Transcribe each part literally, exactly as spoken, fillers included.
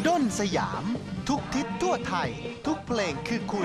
ด้นสยามทุกทิศทั่วไทยทุกเพลงคือคุณ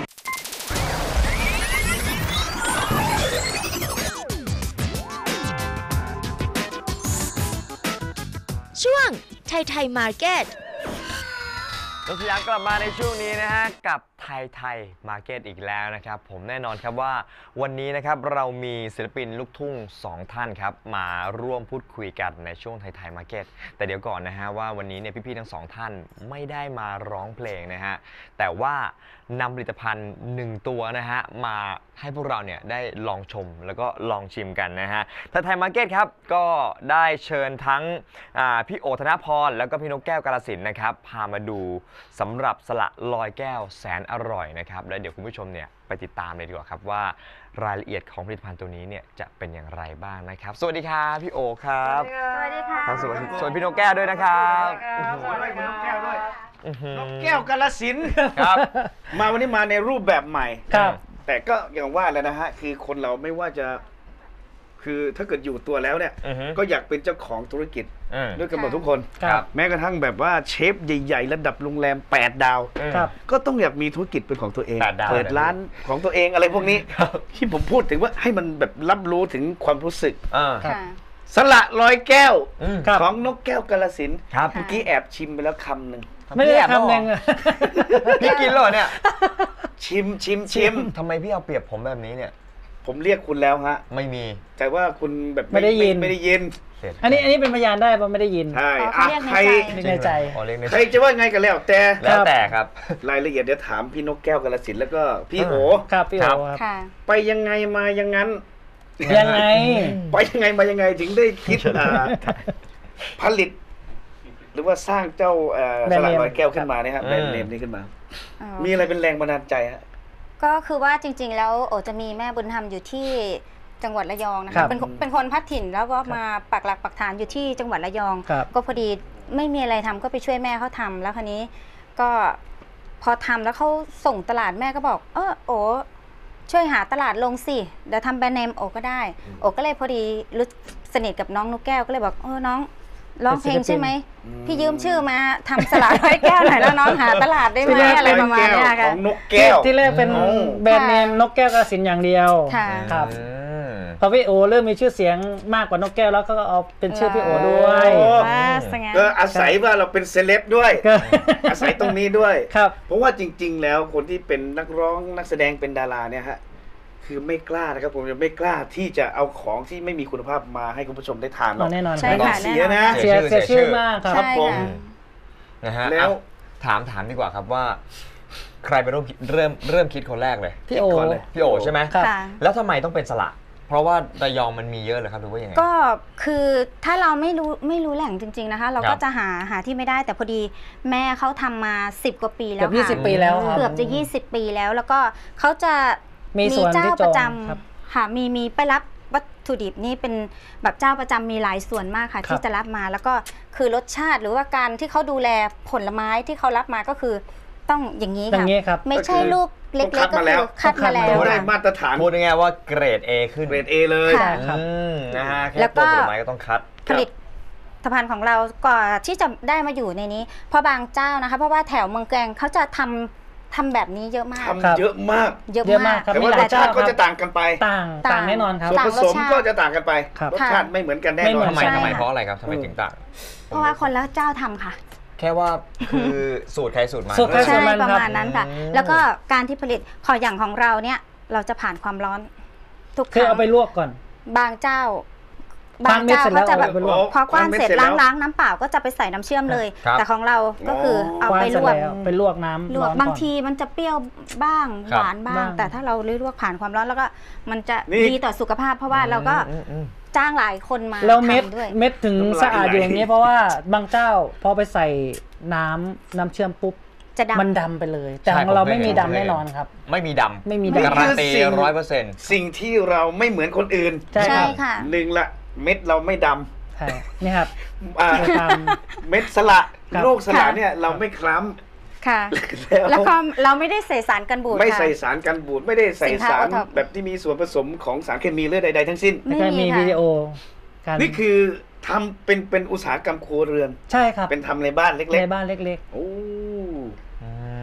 ช่วงไทยไทยมาร์เก็ตรถสยามกลับมาในช่วงนี้นะฮะกับไทยไทยมาร์เก็ตอีกแล้วนะครับผมแน่นอนครับว่าวันนี้นะครับเรามีศิลปินลูกทุ่งสองท่านครับมาร่วมพูดคุยกันในช่วงไทยไทยมาร์เก็ตแต่เดี๋ยวก่อนนะฮะว่าวันนี้เนี่ยพี่ๆทั้งสองท่านไม่ได้มาร้องเพลงนะฮะแต่ว่านำผลิตภัณฑ์หนึ่งตัวนะฮะมาให้พวกเราเนี่ยได้ลองชมแล้วก็ลองชิมกันนะฮะไทยไทยมาร์เก็ตครับก็ได้เชิญทั้งพี่โอธนพรแล้วก็พี่นกแก้วกาฬสินธุ์นะครับพามาดูสำหรับสละลอยแก้วแสนอร่อยนะครับแล้วเดี๋ยวคุณผู้ชมเนี่ยไปติดตามเลยดีกว่าครับว่ารายละเอียดของผลิตภัณฑ์ตัวนี้เนี่ยจะเป็นอย่างไรบ้างนะครับสวัสดีครับพี่โอครับสวัสดีค่ะสวัสดีส่วนพี่นกแก้วด้วยนะครับขอด้วยคุณนกแก้วด้วยนกแก้วกาฬสินธุ์ครับมาวันนี้มาในรูปแบบใหม่ครับแต่ก็อย่างว่าแล้วนะฮะคือคนเราไม่ว่าจะคือถ้าเกิดอยู่ตัวแล้วเนี่ยก็อยากเป็นเจ้าของธุรกิจด้วยกันหมดทุกคนแม้กระทั่งแบบว่าเชฟใหญ่ๆระดับโรงแรมแปดดาวก็ต้องอยากมีธุรกิจเป็นของตัวเองเปิดร้านของตัวเองอะไรพวกนี้ที่ผมพูดถึงว่าให้มันแบบรับรู้ถึงความรู้สึกสละลอยแก้วของนกแก้วกาฬสินธุ์เมื่อกี้แอบชิมไปแล้วคำหนึ่งไม่ได้คำหนึ่งพี่กินหรอเนี่ยชิมชิมชิมทำไมพี่เอาเปรียบผมแบบนี้เนี่ยผมเรียกคุณแล้วฮะไม่มีแต่ว่าคุณแบบไม่ได้ยินไม่ได้ยินอันนี้อันนี้เป็นพยานได้ว่าไม่ได้ยินใช่ใครในใจใครจะว่าไงกันแล้วแต่แล้วแต่ครับรายละเอียดเดี๋ยวถามพี่นกแก้วกาฬสินธุ์แล้วก็พี่โอครับพี่โอครับไปยังไงมายังงั้นยังไงไปยังไงมายังไงถึงได้คิดผลิตหรือว่าสร้างเจ้าสละลอยแก้วขึ้นมาเนี่ยครับแบรนด์เนมนี้ขึ้นมามีอะไรเป็นแรงบันดาลใจฮะก็คือว่าจริงๆแล้วโอจะมีแม่บุญธรรมอยู่ที่จังหวัดระยองนะคะเป็นเป็นคนพัดถิ่นแล้วก็มาปักหลักปักฐานอยู่ที่จังหวัดระยองก็พอดีไม่มีอะไรทำก็ไปช่วยแม่เขาทำแล้วคราวนี้ก็พอทำแล้วเขาส่งตลาดแม่ก็บอกเออโอช่วยหาตลาดลงสิเดี๋ยวทำแบรนด์เนมโอก็ได้โอก็เลยพอดีรู้สนิทกับน้องนกแก้วก็เลยบอกเออน้องร้องเพลงใช่ไหมพี่ยืมชื่อมาทำสละลอยแก้วหน่อยแล้วน้องหาตลาดได้ไหมอะไรประมาณนี้ค่ะของนกแก้วที่แรกเป็นแบรนด์เนมนกแก้วกาฬสินธุ์อย่างเดียวครับพอพี่โอเริ่มมีชื่อเสียงมากกว่านกแก้วแล้วก็เอาเป็นชื่อพี่โอด้วยก็อาศัยว่าเราเป็นเซเลบด้วยอาศัยตรงนี้ด้วยเพราะว่าจริงๆแล้วคนที่เป็นนักร้องนักแสดงเป็นดาราเนี่ยฮะคือไม่กล้านะครับผมจะไม่กล้าที่จะเอาของที่ไม่มีคุณภาพมาให้คุณผู้ชมได้ทานหรอกแน่นอนต้องเสียนะเสียเสียชื่อมากครับผมนะฮะแล้วถามถามดีกว่าครับว่าใครเป็นเริ่มเริ่มเริ่มคิดคนแรกเลยพี่โอเลยพี่โอใช่ไหมแล้วทำไมต้องเป็นสละเพราะว่าระยองมันมีเยอะเลยครับหรือว่ายังไงก็คือถ้าเราไม่รู้ไม่รู้แหล่งจริงๆนะคะเราก็จะหาหาที่ไม่ได้แต่พอดีแม่เขาทำมาสิบกว่าปีแล้วค่ะเกือบยี่สิบปีแล้วเกือบจะยี่สิบปีแล้วแล้วก็เขาจะมีเจ้าประจำค่ะมีมีไปรับวัตถุดิบนี่เป็นแบบเจ้าประจำมีหลายส่วนมากค่ะที่จะรับมาแล้วก็คือรสชาติหรือว่าการที่เขาดูแลผลไม้ที่เขารับมาก็คือต้องอย่างนี้ค่ะไม่ใช่ลูกเล็กๆก็คือคัดมาแล้วได้มาตรฐานพูดง่ายๆว่าเกรด เอ ขึ้นเกรด เอ เลยนะฮะแค่ตัวผลไม้ก็ต้องคัดผลิตภัณฑ์ของเราก่อนที่จะได้มาอยู่ในนี้เพราะบางเจ้านะคะเพราะว่าแถวเมืองแกลงเขาจะทำทำแบบนี้เยอะมากทำเยอะมากเยอะมากแต่ว่ารสชาติก็จะต่างกันไปต่างต่างแน่นอนครับส่วนผสมก็จะต่างกันไปรสชาติไม่เหมือนกันแน่นอนทำไมทำไมเพราะอะไรครับทำไมถึงต่างเพราะว่าคนละเจ้าทำค่ะแค่ว่าคือสูตรใครสูตรมันใช่ประมาณนั้นค่ะแล้วก็การที่ผลิตขออย่างของเราเนี่ยเราจะผ่านความร้อนทุกครั้งคือเอาไปลวกก่อนบางเจ้าบางเจ้าเขาจะแบบพอกว้านเสร็จล้างล้างน้ำเปล่าก็จะไปใส่น้ำเชื่อมเลยแต่ของเราก็คือเอาไปลวกไปลวกน้ำลวกบางทีมันจะเปรี้ยวบ้างหวานบ้างแต่ถ้าเราลวกผ่านความร้อนแล้วก็มันจะดีต่อสุขภาพเพราะว่าเราก็จ้างหลายคนมาแล้วเม็ดเม็ดถึงสะอาดอยู่อย่างนี้เพราะว่าบางเจ้าพอไปใส่น้ำน้ำเชื่อมปุ๊บจะดำมันดำไปเลยแต่ของเราไม่มีดำแน่นอนครับไม่มีดำไม่มีดำการันตีร้อยเปอร์เซ็นต์สิ่งที่เราไม่เหมือนคนอื่นใช่ค่ะหนึ่งละเม็ดเราไม่ดำใช่นี่ครับเม็ดสละลูกสละเนี่ยเราไม่คล้ำค่ะแล้วก็เราไม่ได้ใส่สารกันบูดไม่ใส่สารกันบูดไม่ได้ใส่สารแบบที่มีส่วนผสมของสารเคมีหรือใดๆทั้งสิ้นไม่มีวิดีโอนี่คือทำเป็นเป็นอุตสาหกรรมครัวเรือนใช่ครับเป็นทำในบ้านเล็กๆในบ้านเล็กๆโอ้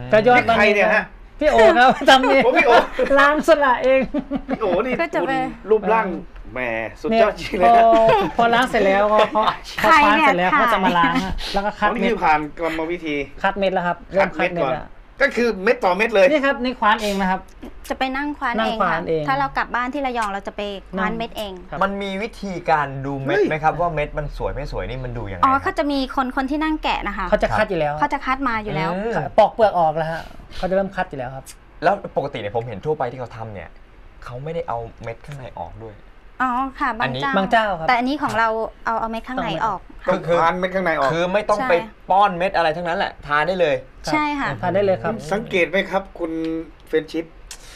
ก็ยอดนี่ใครเนี่ยฮะพี่โอครับทำเองโอ้พี่โอล้างสละเองพี่โอนี่ก็จะคุณไปรูปร่างแหมสุดเนี่ยยอดจริงพเลยอนะพอล้างเสร็จแล้วเขาเขาเขาใครคว้านเนี่ยเสร็จแล้วใครเขาจะมาล้างฮะแล้วก็คัดอ๋อนี่เม็ดคือผ่านกรรมวิธีคัดเม็ดแล้วครับเริ่คัมดคัเม็ดดเม็ดก่อนแล้วก็คือเม็ดต่อเม็ดเลยนี่ครับนี่คว้านเองนะครับจะไปนั่งคว้านนั่งเองคว้าค่ะนเองถ้าเรากลับบ้านที่ระยองเราจะไปคว้านเม็ดเองครับมันมีวิธีการดูเม็ดเฮ้ยไหมครับว่าเม็ดมันสวยไม่สวยนี่มันดูยังไงอ๋อครัเขาบจะมีคนคนที่นั่งแกะนะคะเขาจะคัดอยู่แล้วเขาจะคัดมาอยู่แล้วอืมปอกเปลือกออกแล้วฮะเขาจะเริ่มคัดอยู่แล้วครับแล้วปกติเนี่ยผมเห็นทั่วไปที่เขาทำเนี่ยเขาไม่ได้เอาเม็ดข้างในออกด้วยอ๋อค่ะอับาน งนี้เจ้าบางเจ้าครับแต่อันนี้ของเราเอาเอาเม็ดข้างในออกต้ค่ะองผ่านเม็ดข้างในออกคือไม่ต้องใช่ไปป้อนเม็ดอะไรทั้งนั้นแหละทานได้เลยใช่ค่ะทานได้เลยครับสังเกตไหมครับคุณเฟรนชิพ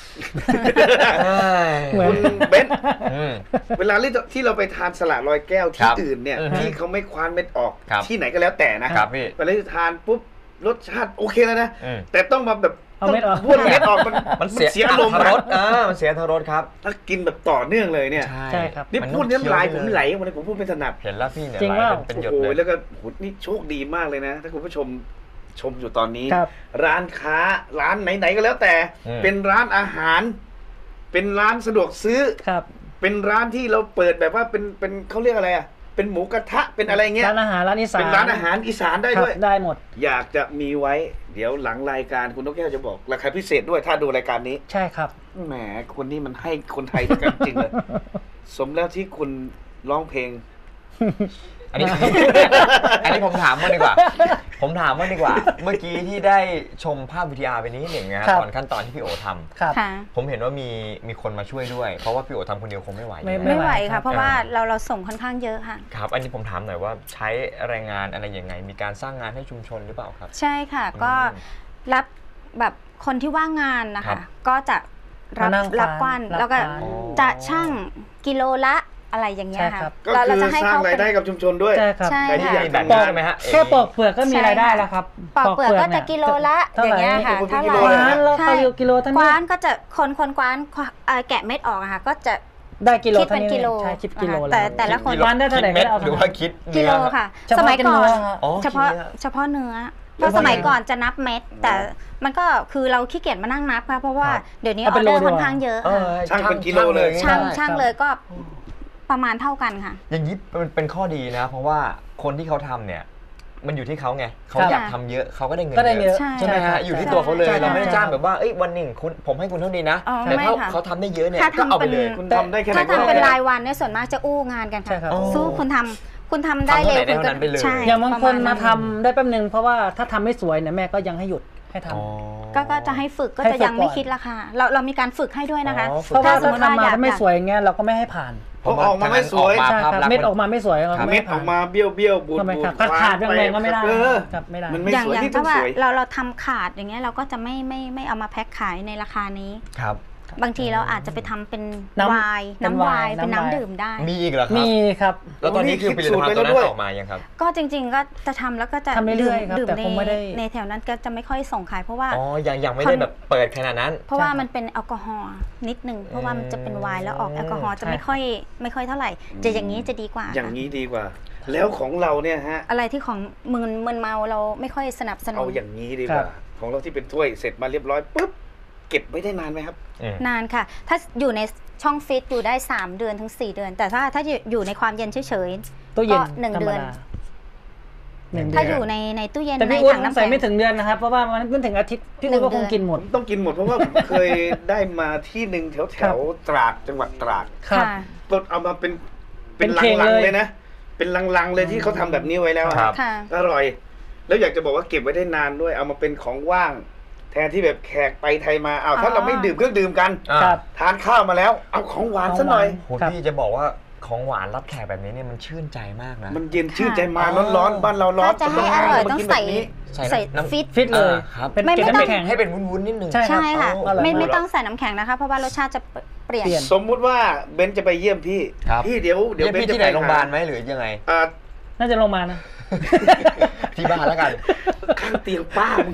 เหมือนคุณเบนซ์อืมเวลาที่เราไปทานสละลอยแก้วคที่รับอื่นเนี่ยอือฮึที่เขาไม่คว้านเม็ดออกครับที่ไหนก็แล้วแต่นะครับพี่เวลาที่ทานปุ๊บรสชาติโอเคแล้วนะอืมแต่ต้องมาแบบเอาเม็ดออกบ้วนเม็ดออกมันมันเสียเสียอารมณ์อรนะรสอ่ามันเสียทรสครับถ้ากินแบบต่อเนื่องเลยเนี่ยใช่ครับนี่มัพูดต้องน้ำลายเคี้ผวมปไหลเลยวันนี้ผมพูดไม่ถนัดเห็นแล้วพี่เนี่ยจริงไหลว่าเป็นเป็นหยดโอ้โหเลยแล้วก็โหนี่โชคดีมากเลยนะ ถ้าคุณผู้ชมชมอยู่ตอนนี้ครับร้านค้าร้านไหนๆก็แล้วแต่อืมเป็นร้านอาหาร เป็นร้านสะดวกซื้อครับเป็นร้านที่เราเปิดแบบว่าเป็นเป็นเขาเรียกอะไรอ่ะเป็นหมูกระทะเป็นอะไรเงี้ยร้านอาหารร้านอีสานเป็นร้านอาหารอีสานได้ครับด้วยได้หมดอยากจะมีไว้ เดี๋ยวหลังรายการคุณนกแก้วจะบอกราคาพิเศษด้วยถ้าดูรายการนี้ใช่ครับแหมคนนี้มันให้คนไทยด้วยกันจริงเลย สมแล้วที่คุณร้องเพลงอันนี้ อันนี้ผมถามมางดีกว่า ผมถามมางดีกว่า เมื่อกี้ที่ได้ชมภาพวิทยาไปนิดหนึ่งนะครับครับตอนขั้นตอนที่พี่โอทำครับค่ะผมเห็นว่ามีมีคนมาช่วยด้วย เพราะว่าพี่โอทำคนเดียวคงไม่ไหวไม่อยู่ไม่แล้วไม่ไหวครัค่ะบเพราะว่าเราเราส่งค่อนข้างเยอะค่ะครับ อันนี้ผมถามหน่อยว่าใช้แรงงานอะไรยังไง มีการสร้างงานให้ชุมชนหรือเปล่าครับใช่ค่ะ ก็อืมรับแบบคนที่ว่างงานนะครัคะบก็จะรับมานั่งรับคว้านกว้านรับแล้วก็คว้านจะช่างกิโลละอะไรอย่างเงี้ยใช่ค่ะครับก็เราเราคือจะให้สร้างเขารายได้กับชุมชนด้วยใช่ครับใช่ใครที่ค่ะอยากแบบทำนี้งานใช่ไหมฮะแค่ปอกเปลือกก็มีรายได้แล้วครับปอกเปลือกก็จะนี่ยกิโลละเท่าอไหร่ย่างเงี้ยค่ะโอ้โหเท่าไหกิร่โลกละวานแล้วใช่ก็กิโลเท่านี้กว้านก็จะคนคนกว้านเอ่อแกะเม็ดออกอะค่ะก็จะได้กิโลคิดเท่าเป็นนี้กิโลใช่คิดกิโลแต่ล้วแต่ละคนกิโลวันได้เท่าไหร่คิดเม็ดก็เอาหรือว่าคิดกิเนื้โลอค่ะเฉพาะสมัยก่อนเป็นเนื้อฮะอ๋อเฉพาะคิดเนื้อเฉพาะเนื้อเพเนื้อราะสมัยก่อนจะนับเม็ด แต่มันก็คือเราขี้เกียจมานั่งนับค่ะเพราะว่าครับเดี๋ยวนี้อเอาอเป็นเดอร์โลดีกว่าค่อนข้างเยอะเอค่ะอช่างเป็นกิโลเลยช่างได้ช่างครับเลยก็ประมาณเท่ากันค่ะอย่างนี้มันเป็นข้อดีนะ เพราะว่าคนที่เขาทำเนี่ย มันอยู่ที่เขาไงเขาครับอยากทำเยอะเขาก็ได้เงินก็ได้เยเยอะอะใช่ใช่ไหมฮะใช่อยู่ที่ตัวเขาเลยใช่เราไม่ได้จ้างใช่แบบว่าเอ้ยวันหนึ่งคุณผมให้คุณเท่านี้นะอ๋อแต่ไม่เขาค่ะเขาทำได้เยอะเนี่ยถ้าก็ทำเอาไปเป็นเลยคุณทำได้แค่ไหนถ้าก็ทำเป็นได้รายวันเนี่ยส่วนมากจะอู้งานกันใช่ค่ะครับสู้คุณทำคุณทำได้เร็วทำเท่าไหร่ได้คุณเท่านั้นไปเลยใช่อย่างบางคนประมาณทำได้แป๊บนึงเพราะว่าถ้าทำไม่สวยเนี่ยแม่ก็ยังให้หยุดให้ทำอ๋อก็ก็จะให้ฝึกก็ให้จะฝึกยังไม่ก่อนคิดราคาเราเรามีการฝึกให้ด้วยนะคะอ๋อเพราะว่าถ้าสมถ้ามติว่าทำมาอยากถ้าไม่สวยอย่างเงี้ยเราก็ไม่ให้ผ่านพอออกมาไม่สวยออกมาใช่ภาพครับลักษณ์เม็ดออกมาไม่สวยเราถ้าไม่เม็ดให้อผ่าอน กมาเบี้ยวเบี้ยวบูดทำไมบูครัดบขาดๆแรงๆก็ไม่ได้เออครับไม่ได้มันไม่อย่างสวยอย่างที่ต้อถ้าง ว่าสวยเราเราทำขาดอย่างเงี้ยเราก็จะไม่ไม่ไม่เอามาแพ็คขายในราคานี้ครับบางทีเราอาจจะไปทำเป็นน้ำไวน์เป็นน้ำไวน์ไวน์เป็นน้ำไวน์น้ำดื่มได้มีอีกเหรอครับมีครับแล้วตอนนี้คือผลิตภัณฑ์ตัวนั้นออกมายังครับก็จริง ๆ ก็จะทำแล้วก็จะทำเรื่อยๆครับดื่มแต่ในคงไม่ได้ในแถวนั้นก็จะไม่ค่อยส่งขายเพราะว่าอ๋อ ยังยังไม่ได้แบบเปิดขนาดนั้นเพราะว่าใช่ครับมันเป็นแอลกอฮอล์นิดนึงเพราะว่ามันจะเป็นไวน์แล้วออกแอลกอฮอล์จะใช่ไม่ค่อยไม่ค่อยเท่าไหร่ จะอย่างนี้จะดีกว่าอย่างค่ะนี้ดีกว่า แล้วของเราเนี่ยฮะอะไรที่ของมึนมึนเมาเราไม่ค่อยสนับสนุเอานอย่างนี้ดีกครัว่าบของเราที่เป็นถ้วยเสร็จมาเรียบร้อยปุ๊บเก็บไว้ได้นานไหมครับนานค่ะ ถ้าอยู่ในช่องฟิตอยู่ได้สามเดือนถึงสี่เดือน แต่ถ้าถ้าอยู่ในความเย็นเฉยตู้เย็นก็หนึ่งธรรเดืมอนดาหนึ่งๆเดืถ้าอนอยู่ในในตู้เย็นแต่ในพี่อุ้นถังน้ำใส่แข็งไม่ถึงเดือนนะครับ เพราะว่ามันไม่ถึงอาทิตย์พี่อุ้นก็หนึ่คงงเดือนกินหมดต้องกินหมดเพราะว่าผมเคยได้มาที่หนึ่งแถวแถครับวตราดจังหวัดตราดครับค่ะก็เอามาเป็นเป็เป็นนเข่งลังเลยๆเลยนะ เป็นลังๆเลยที่เขาทำแบบนี้ไว้แล้วอะครับค่ะอร่อย แล้วอยากจะบอกว่าเก็บไว้ได้นานด้วย เอามาเป็นของว่าง แทนที่แบบแขกไปไทยมาเอาวถ้าอ๋อเราไม่ดื่มเครื่องดื่มกันอ่าครับทานข้าวมาแล้ว เอาของหวานซะหน่อยโหพี่จะบอกว่าของหวานรับแขกแบบนี้เนี่ยมันชื่นใจมากนะมันเย็นชื่นใจมาร้อนๆบ้านเราร้อนถ้าจะให้อร่อยต้องใส่มากินแบบนี้ใส่น้ำฟิตฟิตเลยอ่าครับเป็นไม่เกล็ดไม่ต้องน้ำแข็งให้เป็นวุ้นๆนิดนึงใช่ใช่ค่ะอร่อยไม่มากไม่ต้องใส่น้ำแข็งนะคะ เพราะว่ารสชาติจะเปลี่ยนเปลี่ยนสมมุติว่าเบนซ์จะไปเยี่ยมพี่ครับพี่เดี๋ยวเดี๋ยวเรียกเบนพี่ซ์จะที่ไหนไปโรงพยาบาลไหมหรือยังไงอ่าน่าจะลงมานะที่บ้านแล้วกันข้างเตียงป้ามึง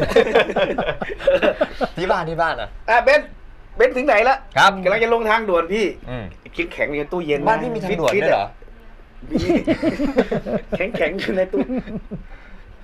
ที่บ้านที่บ้านอ่ะอ่ะเบนซ์เบนซ์ถึงไหนละครับกำลังจะลงทางด่วนพี่อืมคิดแข็งอยู่ในตู้เย็นบ้านพี่มีทางด่วนด้วยเหรอมี แข็งแข็งๆอยู่ในตู้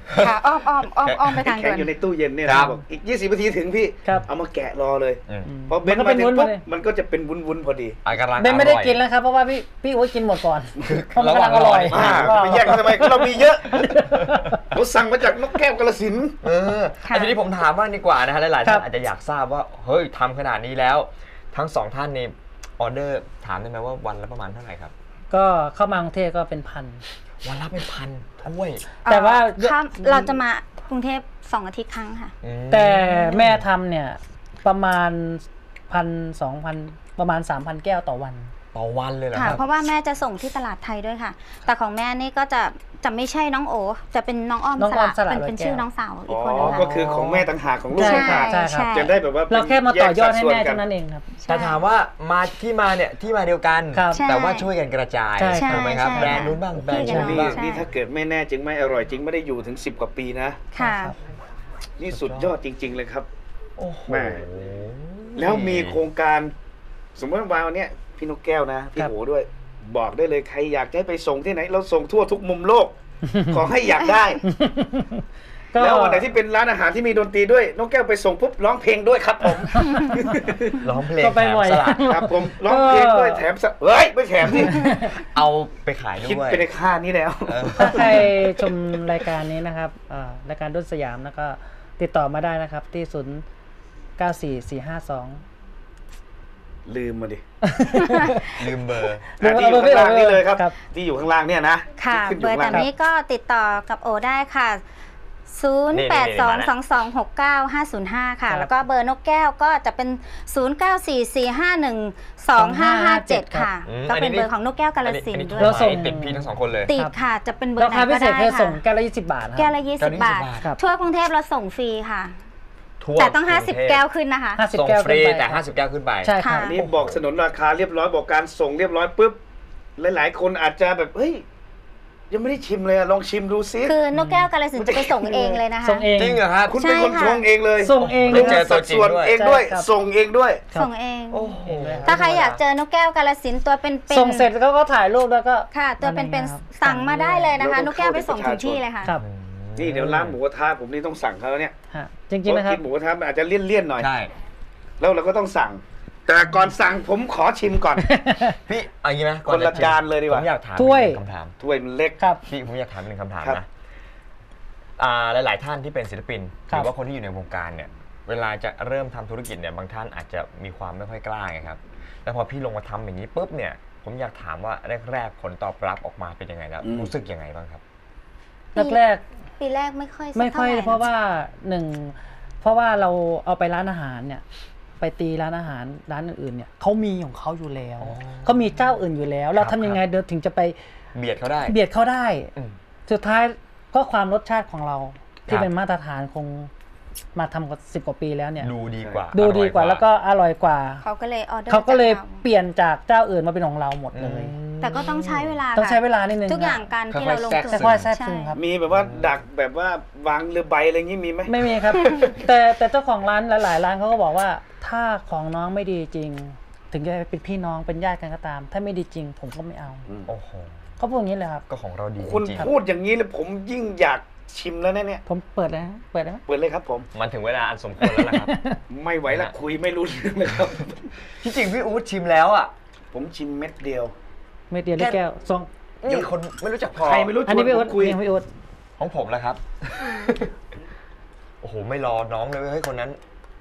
ค่ะอ้อมอ้อมอ้อมอ้อมไปทางแข็ด่งวนอยู่ในตู้เย็นเนี่ยครันะบบอกอีกยี่สิบนาทีถึงพี่ครับเอามาแกะรอเลยอืมพอเบนมันก็มาเป็นถึงวุ้นปุ๊บเลยมันก็จะเป็นวุ้นๆพอดีอ่ะกำลังเบนไม่ได้อร่อยกินแล้วครับเพราะว่าพี่พี่โอ๊ตกินหมดก่อนเพราะมันระหกำว่าลังงอร่อยรออ่าก็ไปแย่งกันทำไมเรามีเยอะเราสั่งมาจากนกแก้วกาฬสินธุ์เออค่ะอันนี้ผมถามบ้างดีกว่านะฮะหลายๆครัท่าบนอาจจะอยากทราบว่าเฮ้ยทำขนาดนี้แล้ว ทั้งสองท่านนี่ออเดอร์ถามได้ไหมว่าวันละประมาณเท่าไหร่ครับก็เข้ามากรุงเทพก็เป็นพันวันละเป็นพันถ้วยแต่ว่าเอ่อข้ามเราจะมากรุงเทพสองอาทิตย์ครั้งค่ะอืมแต่แม่ทำเนี่ยประมาณพันสองพันประมาณสามพันแก้วต่อวันต่อวันเลยเหรอคค่ะรับเพราะว่าแม่จะส่งที่ตลาดไทยด้วยค่ะ แต่ของแม่นี่ก็จะจะไม่ใช่น้องโอ จะเป็นน้องอ้อมน้องสอ้อละมสละเป็นเป็นร้อยแก้วชื่อน้องสาวอีอ๋กอคนนึงก็ค่ะคือของแม่ต่างหากของลูกใช่ต่างหากใช่ครับจะได้แบบว่าเราแค่มาต่อยอดให้แม่ยกสัเท่านั้นเองครับแต่ถามว่ามาที่มาเนี่ยที่มาเดียวกันครับใช่แต่ว่าช่วยกันกระจายใช่ถูกไหมครับใช่แบรนด์นู้นบ้างแบรนด์พี่นี้กันี่บ้างใช่นี่ถ้าเกิดไม่แน่จริงไม่อร่อยจริงไม่ได้อยู่ถึงสิบกว่าปีนะค่ะนี่สุดยอดจริง ๆ เลยครับโอ้โหแม่ แล้วมีโครงการสมมติว่าวันเนี้ยพี่นกแก้วนะพี่ครับโหด้วย บอกได้เลยใครอยากจะให้ไปส่งที่ไหน เราส่งทั่วทุกมุมโลก ขอให้อยากได้ก็แล้ววันไหนที่เป็นร้านอาหารที่มีดนตรีด้วยนกแก้วไปส่งปุ๊บร้องเพลงด้วยครับผมร้องเพลงก็ไปแถมบ่อยสลัดครับผมร้องเพลงด้วยแถมสะเฮ้ยไม่แถมสิเอาไปขายด้คิดวยไปในค่านี้แล้วเออถ้าใครชมรายการนี้นะครับอ่ารายการด้นสยามแล้วก็ติดต่อมาได้นะครับ ที่ศูนย์เก้าสี่สี่ห้าสองลืมมาดิลืมเบอร์อ่ะที่อยู่ข้างล่างนี่เลยครับครับที่อยู่ข้างล่างเนี่ยนะค่ะที่ขึ้นอเบอยู่ ร์ข้างแต่ล่างนี้ก็ติดต่อกับโอได้ค่ะ ศูนย์ แปด สอง สอง สอง หก เก้า ห้า ศูนย์ ห้า ค่ะครับแล้วก็เบอร์นกแก้วก็จะเป็น ศูนย์ เก้า สี่ สี่ ห้า หนึ่ง สอง ห้า ห้า เจ็ด ค่ะอืมก็เป็นอันนี้เบอร์ของนกแก้วกาฬสินธุ์ด้วยเราส่งติดพี่ทั้งสองคนเลยติดค่ะ จะเป็นเบอราร์ไหนคาพิก็เศษได้คือส่งค่ะแก้วละยี่สิบบาทนะคแก้รัวบละ ยี่สิบแก้วละยี่สิบบาทบาทครับทั่วกรุงเทพเราส่งฟรีค่ะทั่วแต่ต้องกรุห้าสิบเทพแก้วขึ้นนะคะห้าสิบส่งแก้วฟรีขึ้นไปแต่ห้าสิบแก้วขึ้นไปใช่ครับค่ะนี่บอกสนนราคาเรียบร้อยบอกการส่งเรียบร้อยปุ๊บหลายๆ คนอาจจะแบบเฮ้ยยังไม่ได้ชิมเลยอะลองชิมดูซิคือนกแก้วกาฬสินธุ์จะไปส่งเองเลยนะคะส่งเองจริงเหรอครับคุณเป็นคนใช่ค่ะชงเองเลยส่งเองได้เจอสัดส่วนตัวจริเอง งด้ด้ววย ย ส่งเองด้วยครับส่งเองโอ้โหถ้าใครอยากเจอนกแก้วกาฬสินธุ์ตัวเป็นๆส่งเสร็จเขาก็ถ่ายรูปแล้วก็ค่ะ ตัวเป็นเป็นครับสั่งมาได้เลยนะคะเราต้นองกแก้วไปส่งเข้าถึงที่เลยค่ะครับนี่เดี๋ยวร้านหมูกระทะผมนี่ต้องสั่งเขาแล้วเนี่ยฮะจริงๆนะครับเพากินหมูกระทะมันอาจจะเลี่ยนๆหน่อยใช่แล้วเราก็ต้องสั่ง แต่ก่อนสั่งผมขอชิมก่อนพี่เอางี้ไหมก่อคนละชิมจานเลยดีกว่าผมอยากถามถ้วยหนึ่งคำถามถ้วยมันเล็กครับพี่ผมอยากถามหนึ่งคำถามครับนะอ่าหลายๆท่านที่เป็นศิลปินหครับรือว่าคนที่อยู่ในวงการเนี่ย เวลาจะเริ่มทำธุรกิจเนี่ยบางท่านอาจจะมีความไม่ค่อยกล้าไงครับแล้วพอพี่ลงมาทำอย่างนี้ปุ๊บเนี่ย ผมอยากถามว่าแรกๆผลตอบรับออกมาเป็นยังไงแล้วอืมรู้สึกยังไงบ้างครับแรกปีแรกไม่ค่อยสักๆไม่ค่อยท่หเพราะว่าหนึ่งเพราะว่าเราเอาไปร้านอาหารเนี่ย ไปตีร้านอาหารร้านอื่นๆเนี่ยเขามีของเขาอยู่แล้วอ๋อเขามีเจ้าอื่นอยู่แล้ว เราครับทำยังไงเดินถึงจะไปเบียดเขาได้เบียดเขาได้อืมสุดท้ายก็ความรสชาติของเราคที่รับเป็นมาตรฐานคงมาทำกับสิบกว่าปีแล้วเนี่ยดูดีกว่าดูอร่ดีอยกว่าแล้วก็อร่อยกว่าเขาก็เลยออเดอร์เขาก็เลยจรเปลี่ยนจากเจ้าอื่นมาเป็นของเราหมดอืเลยมแต่ก็ต้องใช้เวลาต้องใช้ค่ะเวลานิดนึงทุกอย่างการที่ค่อยๆเราลงแทรกทุนแต่ค่อยแทรกซึมครับมีแบบว่าดักแบบว่าวางเรือใบอะไรอย่างนี้มีไหมไม่มีครับ แต่แต่เจ้าของร้านหลายๆร้านเขาก็บอกว่า ถ้าของน้องไม่ดีจริง ถึงจะเป็นพี่น้องเป็นญาติกันก็ตาม ถ้าไม่ดีจริง ผมก็ไม่เอาโอ้โหเขาพูดอย่างนี้เลยครับก็ของเราดีคุณจริงพูดอย่างนี้แล้วผมยิ่งอยากชิมแล้วนะเนี่ยผมเปิดเลยนะเปิดได้ไหมเปิดเลยครับผมๆมันถึงเวลาอันสมควรแล้วนะครับไม่ไหวละคุยไม่รู้เรื่องเลยครับที่จริงพี่อู๊ดชิมแล้วอ่ะผมชิมเม็ดเดียวไม่เดียวได้แก้วสองนี่คนไม่รู้จักพอใครไม่รู้ชอันวนี้นพี่ผอุ๊ดมคุยยังพี่อุ๊ดของผมแล้วครับ โอ้โห ไม่รอน้องเลยเว้ยเฮ้ยคนนั้น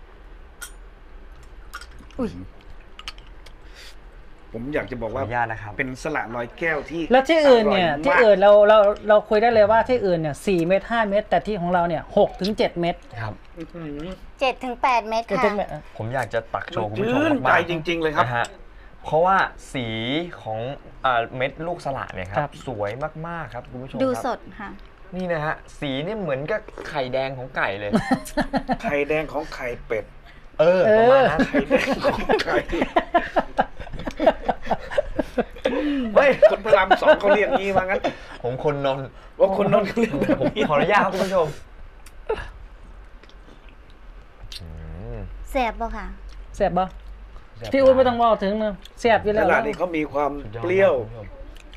ผมอยากจะบอกขอว่าอนุญาตนะครับเป็นสละลอยแก้วที่แล้วที่อื่นเนี่ยร่ที่มากอื่นเราเราเราคุยได้เลยว่าที่อื่นเนี่ยสี่เม็ดห้าเม็ดแต่ที่ของเราเนี่ยหกถึงเจ็ดเม็ดครับอื้อหือเจ็ดถึงแปดเมตรเจ็ดค่ะเม็ดอะผมอยากจะตักโชว์คุณผู้ชมชื่นใจมากๆจริง ๆ เลยครับนะฮะ เพราะว่าสีของอ่าเม็ดลูกสละเนี่ยคครัรับ บสวยมากๆครับคุณผู้ชมดูครับสดค่ะนี่นะฮะ สีเนี่ยเหมือนกับไข่แดงของไก่เลยไข่แดงของไข่เป็ดเออประมาณนั้นไข่แดงของไข่เฮ้ยคนพระรามสองเขาเรียกงี้ว่างั้นผมคนนนท์ว่าคนนนท์เขาเรียกแบบผมนี้ขออนุญาตครับคุณผู้ชมอืมแสบป่ะค่ะเสียบบ่พี่อุ๊ดไม่ต้องบอกถึงนะเสียบอยู่ตแล้วลาดนี้เขามีความเปรี้ยวสุดยอดมากคุณผู้ชมค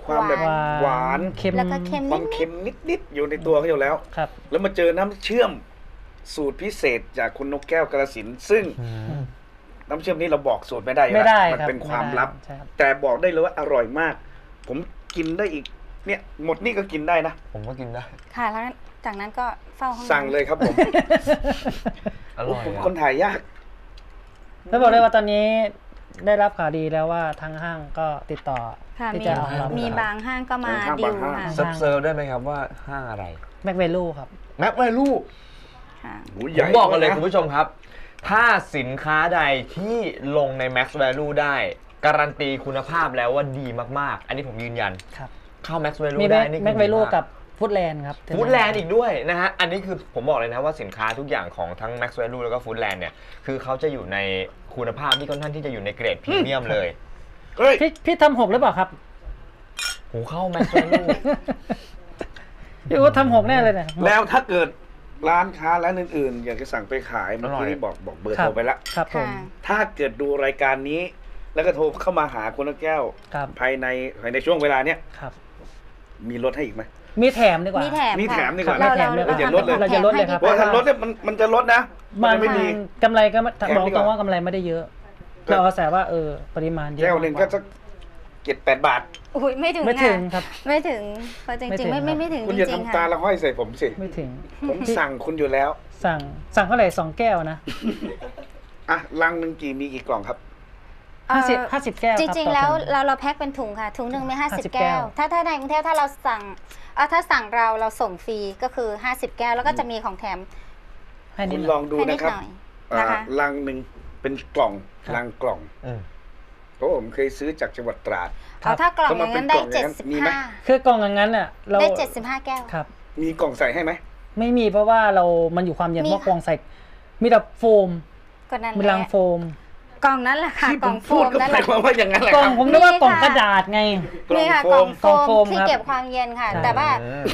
ความแบบหวานเค็มแล้วก็เค็มความเค็มนิดๆอยู่ในตัวเขาอยู่แล้วครับแล้วมาเจอน้ำเชื่อมสูตรพิเศษจากคุณนกแก้วกาฬสินธุ์ซึ่งน้ำเชื่อมนี้เราบอกสูตรไม่ได้ไม่ได้มัครับเป็นความลับใช่ครับแต่บอกได้เลยว่าอร่อยมาก ผมกินได้อีกเนี่ยหมดนี่ก็กินได้นะผมก็กินได้ค่ะแล้วจากนั้นก็เฝ้าห้องน้ำสั่งเลยครับผมอร่อยผมอะคนถ่ายยากแล้วบอกเลยว่าตอนนี้ได้รับข่าวดีแล้วว่าทางห้างก็ติดต่อค่ะที่มีจะเอาเรามีบางห้างก็มาบางห้างดิวบางห้างค่ะเซิร์ฟเซิร์ฟได้ไหมครับว่าห้างอะไรแม็กเวลูครับแม็กไวลูค่ะโอ้โหผใหญ่มบอกกันเลยด้วคุณผู้ชมครับ ถ้าสินค้าใดที่ลงใน Max Value ได้ การันตีคุณภาพแล้วว่าดีมากๆ อันนี้ผมยืนยันครับเข้า Max Value มีได้นี่แม็กคือเวดีลูมากกับฟู้ดแลนด์ครับฟู้ดแลนด์อีกด้วยนะฮะ อันนี้คือผมบอกเลยนะว่าสินค้าทุกอย่างของทั้ง Max Value แล้วก็ Foodland เนี่ย คือเขาจะอยู่ในคุณภาพที่ค่อนข้างที่จะอยู่ในเกรดพรีเมียมเลยเฮ้ยพี่พี่ทำหกหรือเปล่าครับหูเข้า Max Value พี่ว่าทำหกแน่เลยเนี่ยแล้วถ้าเกิดร้านค้าร้านอื่นๆ อยากจะสั่งไปขายเมื่ออร่อยกี้บอกบอกเบอร์ครัโทบรไปแล้วครับผมค่ะถ้าเกิดดูรายการนี้ แล้วก็โทรเข้ามาหาคุณนกแก้วครับภายในภายในช่วงเวลาเนี้ยครับมีลดให้อีกไหมมีแถมดีกว่ามีแถมมีแถมดีกว่าค่ะแถมเลยเราอย่าลดเลยเราจะลดเลยครับเพราะว่าถ้าลดเนี่ยมันมันจะลดนะมับาน งจะไม่ดีกำไรก็ไม่แถมบอกดีกตรว่างว่ากำไรไม่ได้เยอะ เราอาศัยว่าเออปริมาณเยอะแก้วหนึ่งก็มาสักเจ็ดแปดบาทอุ้ยไม่ถึงไม่ถึงค่ะครับไม่ถึงเพราะจไม่ถึริงงๆไม่ไม่ไม่ถึงคุณจอย่าริงๆทำตาค่ะละห้อยใส่ผมสิไม่ถึงผมสั่งคุณอยู่แล้วสั่งสั่งเท่าไหร่สองแก้วนะอ่ะลังหนึ่งกี่มีกี่กล่องครับเอ่อห้าสิบห้าสิบแก้วคจบริงต่อๆ แล้วถุงเราเราแพ็คเป็นถุงค่ะ ถุงหนึ่งมีห้าสิบห้าสิบแก้วแก้วถ้าถ้าในกรุงเทพถ้าเราสั่งเอ่อถ้าสั่งเราเราส่งฟรีก็คือห้าสิบแก้วแล้วก็จะมีของแถมให้นิคุดณหลน่ออยงดูให้นินะดครับหน่อยอ่านะคะลังหนึ่งเป็นกล่องครับลังกล่องอืมเพราะผมเคยซื้อจากจังหวัดตราดครับเอาถ้ากล่องอย่างนั้นได้ถ้ามันเป็นกล่องอเจ็ย่าดงนั้นสิบมีไหมห้าคือกล่องอย่างนั้นน่ะเราได้เจ็ดสิบห้าแก้วครับมีกล่องใส่ให้ไหมไม่มีเพราะว่าเรามันอยู่ความเย็นมีเพราะค่ะกล่องใส่มีแต่โฟมก็นั่นมีแหรัละงโฟมกล่องนั้นแหละค่ะที่กผล่อมงโฟพูดมก็นั่นหแหมายละความว่าอย่างนั้นแหละกล่คองรับผมนึกว่านี่กล่องค่ะกระดาษไงกล่องนี่ค่ะโฟกล่องมโฟกล่องโฟมมที่ครับเก็บความเย็นค่ะใช่แต่ว่าอืม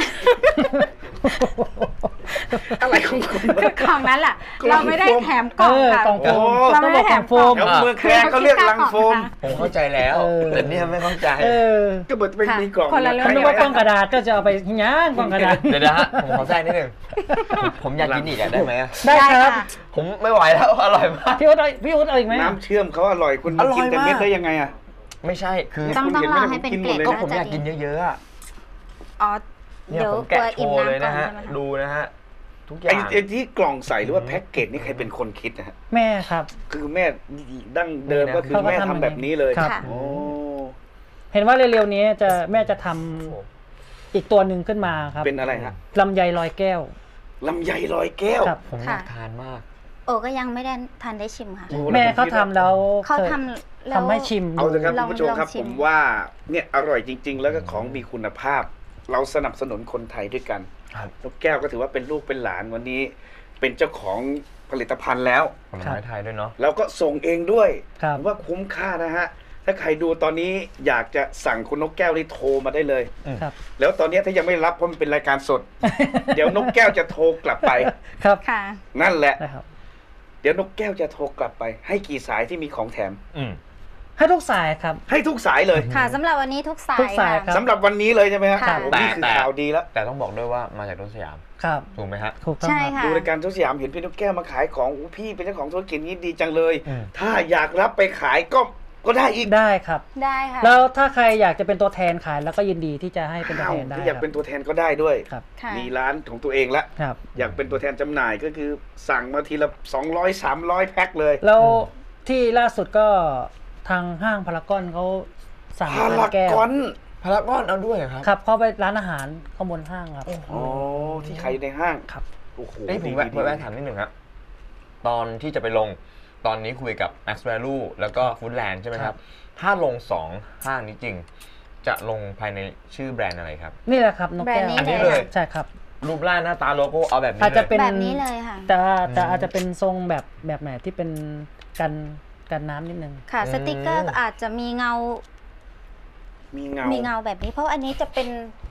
อะไรของคุณคือกล่องนั้นแหละกล่องเราไม่ได้โฟมแถมกล่องเออค่ะกล่องโฟมโอ้เราไม่ได้แถมกล่องแถวเมืองแคร์เขาเรียกลังโฟมผมเข้าใจแล้วเออแต่เนี่ยไม่เข้าใจเออก็เหมือนเป็นค่ะมีกล่องคนละเรื่องผมนึกว่ากล่องกระดาษก็จะเอาไปย่างกล่องกระดาษเดี๋ยวนะฮะผมขอแทรกนิดนึงผมอยากกินอีกอะได้ไหมอะได้ครับค่ะผมไม่ไหวแล้ว อร่อยมากพี่อุ๊ดเอาพี่อุ๊ดเอาอีกไหมน้ำเชื่อมเขาอร่อยคุณอร่อยกินแต่มากเม็ดได้ยังไงอ่ะไม่ใช่คือต้องคุณต้องเห็นรไหมอให้เป็นผมกินเกรดหมดเลยก็นะผมอยากกินเยอะๆอะอ๋อเนี่ยเดี๋ยวผมแกะตัวโชอิ่มว์เลยน้ำก่อนะนฮะใช่ไหมคะดูนะฮะ ทุกอไอ้ย่างไอ้ที่กล่องใส่หรือว่าแพ็กเกจนี่ใครเป็นคนคิดนะฮะแม่ครับคือแม่ดั้งเดิมก็คือเขาก็แม่ทำทำแบบนี้เลยครับค่ะโอ้เห็นว่าเร็วๆนี้จะแม่จะทำอีกตัวหนึ่งขึ้นมาครับเป็นอะไรฮะลำไยลอยแก้วลำไยลอยแก้วครับผมอยากทานมากโอ้ก็ยังไม่ได้ทันได้ชิมค่ะโอ้แม่เขาทำแล้วเขาคยทำแล้วทำให้ชิมเอาเถอะครับลคุองณผู้ชมครับลองชิผม มว่าเนี่ยอร่อยจริง ๆ แล้วก็ของมีคุณภาพ เราสนับสนุนคนไทยด้วยกันครับนกแก้วก็ถือว่าเป็นลูกเป็นหลานวันนี้ เป็นเจ้าของผลิตภัณฑ์แล้วผลไม้ไทยด้วยเนาะแล้วก็ส่งเองด้วยครับผมว่าคุ้มค่านะฮะ ถ้าใครดูตอนนี้อยากจะสั่งคุณนกแก้วนี่โทรมาได้เลยครับแล้วตอนนี้ถ้ายังไม่รับเพราะมันเป็นรายการสด เดี๋ยวนกแก้วจะโทรกลับไปครับค่ะนั่นแหละนะครับเดี๋ยวนกแก้วจะโทรกลับไป ให้กี่สายที่มีของแถมอืมให้ทุกสายครับให้ทุกสายเลยค่ะสำหรับวันนี้ทุกสาทุยกสายค่ะครับสำหรับวันนี้เลยใช่ไหมฮะค่ะโอ้นี่คือข่าวดีแล้วแต่ต้องบอกด้วยว่ามาจากรถสยามครับถูกไหมฮะถูกต้องใช่ครับค่ะดูรายการทุกสยามเห็นพี่นกแก้วมาขายของอู้พี่เป็นเจ้าของธุรกิจนี้ดีจังเลยอืมถ้าอยากรับไปขายก็ก็ได้อีกได้ครับได้ค่ะแล้วถ้าใครอยากจะเป็นตัวแทนขายแล้วก็ยินดีที่จะให้เป็นตัวแทนได้ถ้าอยากครับเป็นตัวแทนก็ได้ด้วยครับค่ะมีร้านของตัวเองละครับอยากเป็นตัวแทนจำหน่ายก็คือสั่งมาทีละสองร้อย สามร้อยแพ็คเลยแล้วที่ล่าสุดก็ทางห้างพารากอนเขาสั่งพาเป็นรากแก้วอนพารากอนเอาด้วยเหรอครับครับเข้าไปร้านอาหารข้างบนห้างครับอ๋อที่ขายในห้างครับโอ้โหเอ้ยผมดีแวะดีแวะถามนิดหนึ่งครับ ตอนที่จะไปลง ตอนนี้คุยกับ Max Value แล้วก็ Foodland ใช่ไหมครับ ถ้าลงสองห้างนี้จริง จะลงภายในชื่อแบรนด์อะไรครับนี่แหละครับนกแก้วแบรนด์นี้อันนี้เลยใช่ครับรูปร่างหน้าตาโลโก้เอาแบบนี้อาจจะเลยเป็นแบบนี้เลยค่ะแต่แต่อาจจะเป็นทรงแบบแบบไหนที่เป็นกันกันน้ำนิดนึงค่ะ สติกเกอร์อาจจะมีเงามีเงามีเงาแบบนี้ เพราะอันนี้จะเป็น